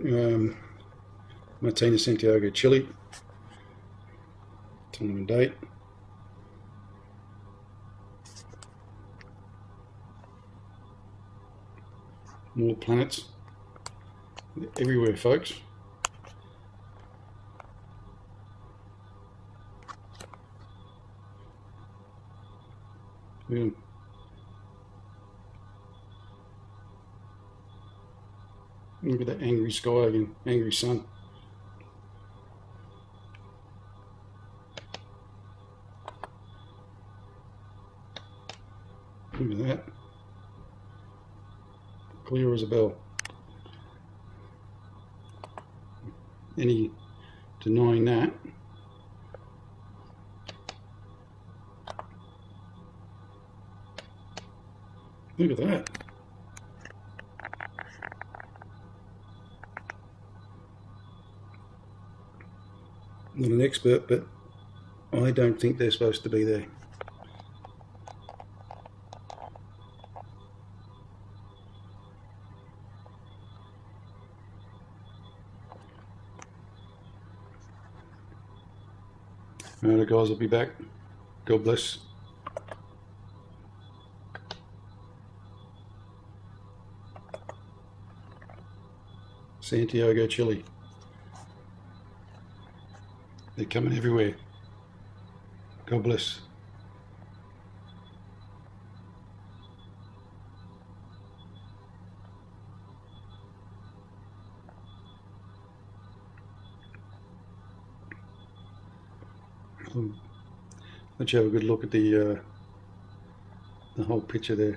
everyone. Martina Santiago, Chile. Time and date. More planets. Everywhere, folks. Yeah. Look at that angry sky again, angry sun. Look at that. Clear as a bell. Any denying that? Look at that. Not an expert, but I don't think they're supposed to be there. Alright guys, I'll be back. God bless. Santiago, Chile. They're coming everywhere. God bless. Let you have a good look at the whole picture there.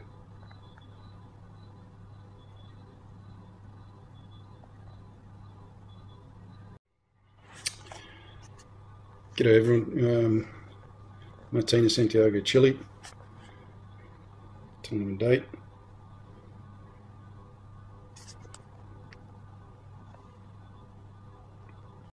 G'day everyone. Martina Santiago, Chile. Time and date.